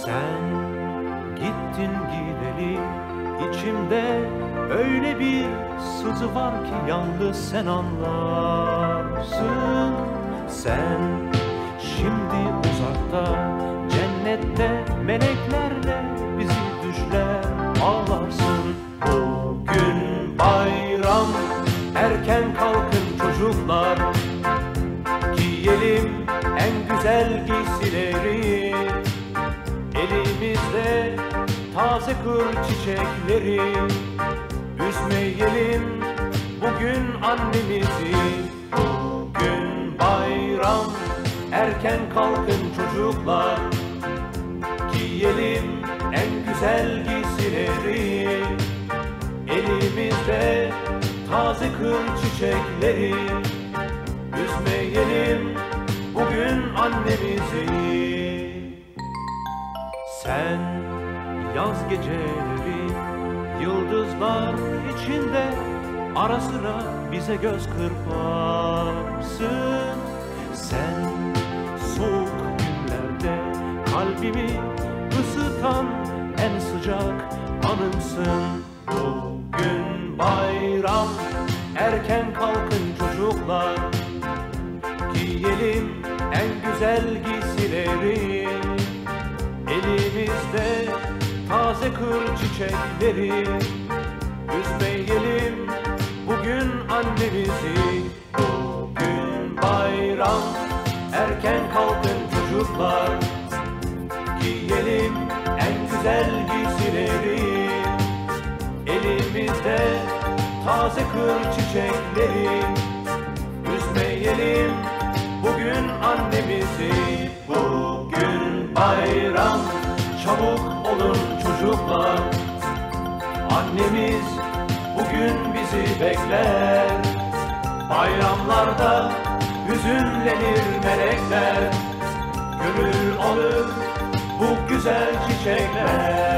Sen gittin gideli, içimde öyle bir sızı var ki yalnız sen anlarsın. Sen şimdi uzakta, cennette meleklerle bizi düşler ağlarsın. Bugün bayram, erken kalkın çocuklar, giyelim en güzel giysileri. Elimizde taze kır çiçekleri, üzmeyelim bugün annemizi. Bugün bayram, erken kalkın çocuklar, giyelim en güzel giysileri. Elimizde taze kır çiçekleri, üzmeyelim bugün annemizi. Sen yaz geceleri yıldızlar içinde ara sıra bize göz kırparsın. Sen soğuk günlerde kalbimi ısıtan en sıcak anımsın. Bugün bayram, erken kalkın çocuklar, giyelim en güzel giysileri. Elimizde taze kır çiçekleri, üzmeyelim bugün annemizi. Bugün bayram, erken kalkın çocuklar, giyelim en güzel giysileri. Elimizde taze kır çiçekleri, üzmeyelim bugün annemizi. Bugün bayram, çabuk olun çocuklar, annemiz bugün bizi bekler. Bayramlarda hüzünlenir melekler, gönül alır bu güzel çiçekler.